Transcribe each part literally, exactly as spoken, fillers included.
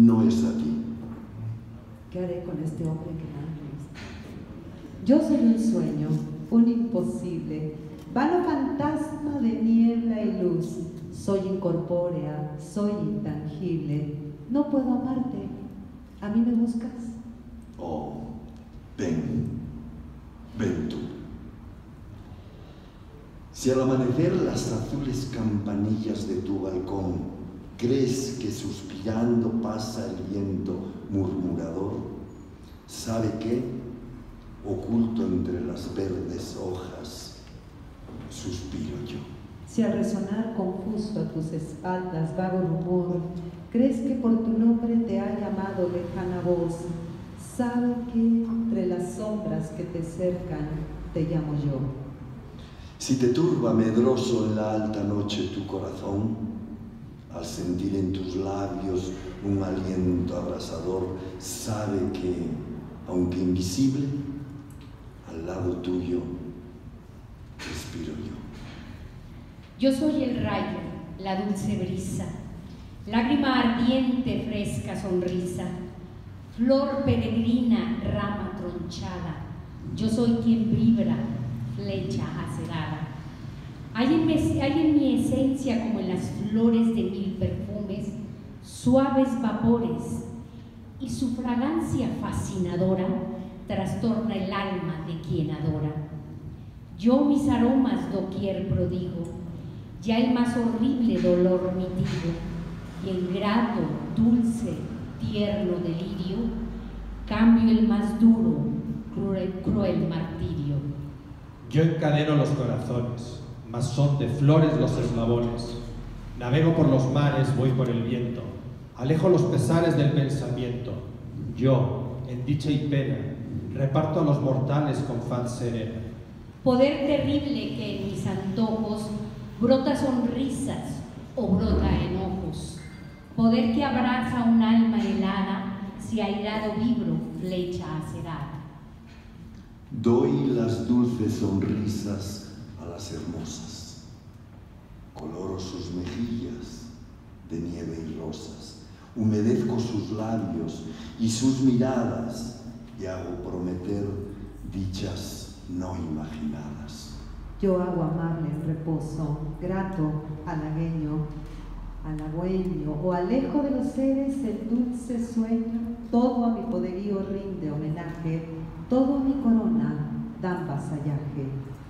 no es a ti. ¿Qué haré con este hombre que me gusta? Yo soy un sueño, un imposible, vano fantasma de niebla y luz. Soy incorpórea, soy intangible. No puedo amarte. ¿A mí me buscas? Oh, ven, ven tú. Si al amanecer las azules campanillas de tu balcón crees que suspirando pasa el viento murmurador, ¿sabe qué? Oculto entre las verdes hojas, suspiro yo. Si al resonar confuso a tus espaldas vago rumor, crees que por tu nombre te ha llamado lejana voz, sabe que entre las sombras que te cercan te llamo yo. Si te turba medroso en la alta noche tu corazón, al sentir en tus labios un aliento abrasador, sabe que, aunque invisible, al lado tuyo respiro yo. Yo soy el rayo, la dulce brisa, lágrima ardiente, fresca sonrisa, flor peregrina, rama tronchada. Yo soy quien vibra, flecha acerada. Hay en, mi, hay en mi esencia, como en las flores de mil perfumes, suaves vapores, y su fragancia fascinadora trastorna el alma de quien adora. Yo mis aromas doquier prodigo, ya el más horrible dolor mitigo, y en grato, dulce, tierno delirio, cambio el más duro, cruel, cruel martirio. Yo encadeno los corazones, mas son de flores los eslabones. Navego por los mares, voy por el viento, alejo los pesares del pensamiento. Yo, en dicha y pena, reparto a los mortales con faz serena. Poder terrible que en mis antojos brota sonrisas o brota enojos. Poder que abraza un alma helada, si airado vibro, flecha acerada. Doy las dulces sonrisas a las hermosas, coloro sus mejillas de nieve y rosas, humedezco sus labios y sus miradas y hago prometer dichas no imaginadas. Yo hago amable el reposo, grato, halagueño, halagüeño, o alejo de los seres el dulce sueño, todo a mi poderío rinde homenaje, todo a mi corona dan vasallaje.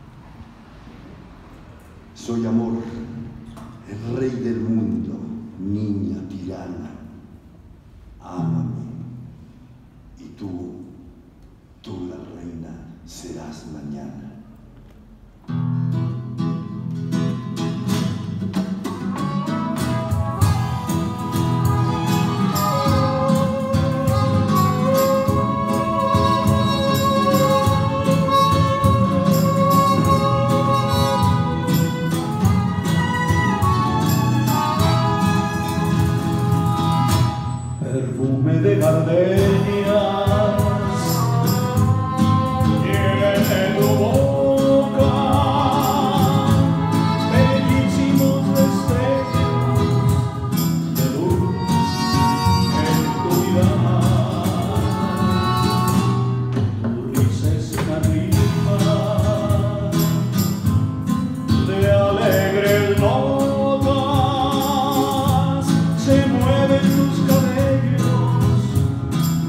Soy amor, el rey del mundo, niña tirana. Ámame, y tú, tú la reina, serás mañana. Perfume de gardenias tiene tu boca, bellísimos destellos de luz en tu mirada. Tu risa es una rima de alegres notas, se mueven tus cabellos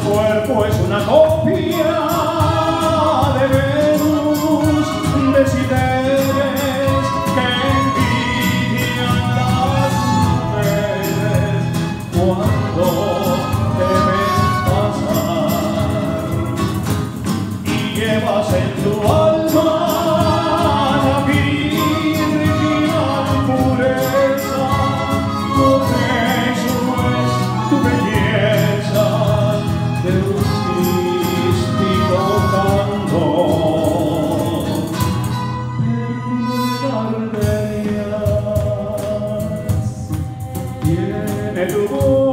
cuerpo es una copia de Venus, de Cibeles que envidian las mujeres cuando te ven pasar, y llevas en tu alma la virginal pureza, porque eso es tu belleza de un místico cantor. Perfume de gardenias tiene tu voz.